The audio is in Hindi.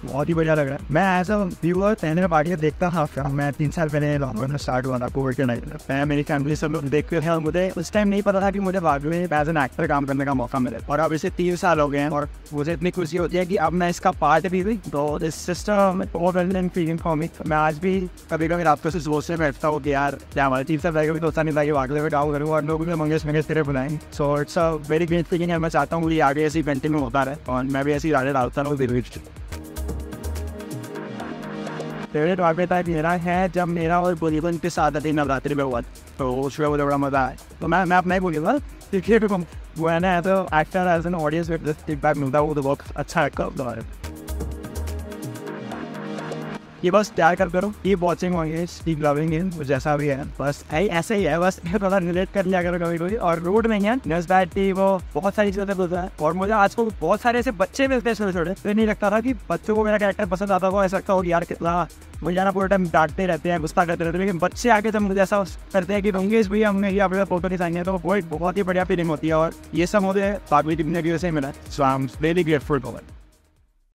बहुत ही बढ़िया लग रहा है। मैं एज अ व्यूअर कहने पार्टी देखता था, मैं 3 साल पहले लॉकडाउन में स्टार्ट हुआ था कोविड के टाइम। मैं मेरी फैमिली सब लोग देखते थे और मुझे उस टाइम नहीं पता था कि मुझे बाद में एज एन एक्टर काम करने का मौका मिले। और अब इसे 3 साल हो गए हैं और मुझे इतनी खुशी होती है कि अब मैं इसका पार्ट भी हुई। तो this system feeling for me. मैं आज भी कभी कभी रात को सोच से बैठता हूँ कि यार क्या हमारे 3 साल पहले भी दोस्ता नहीं था कि वागले में डाउन करूँ और लोग भी मंगेश तेरे बुलाएंगे। So it's a very great feeling है। मैं चाहता हूँ कि आगे ऐसी कंटिन्यू होता रहे और मैं भी ऐसी गाने डालता रहूँ। फेवरेट वाक़या मेरा है जब मेरा और बोलीवन के साथ अभी नवरात्रि में हुआ, तो उसमें मुझे बड़ा मज़ा आया। तो मैं अपना ही बोलूँगा देखिए वो है ना, तो एक्टर एज एन ऑडियंस में फीडबैक मिलता है, वो तो बहुत अच्छा है। ये बस प्यार कर करो, कीप वॉचिंग होंगे, कीप लविंग इन, जैसा भी है बस ऐसे ही है। बस थोड़ा रिलेट कर लिया करो कभी कभी। और रूड नहीं है, नर्स बैठी वो बहुत सारी चीज़ें बोलता है। और मुझे आजकल बहुत सारे ऐसे बच्चे मिलते हैं छोटे छोटे, तो नहीं लगता था कि बच्चों को मेरा कैरेक्टर पसंद आता था। ऐसा लगता हो कि यार कितना मुझे जाना पूरा टाइम डांटते रहते हैं, गुस्सा करते रहते हैं, लेकिन बच्चे आके जब मुझे ऐसा करते हैं कि मंगेश भैया हमने ये अपने फोटो नहीं है, तो वो बहुत ही बढ़िया फीलिंग होती है। और ये सब मुझे बाकी टीम ने भी वैसे मिला। So I am very grateful for it.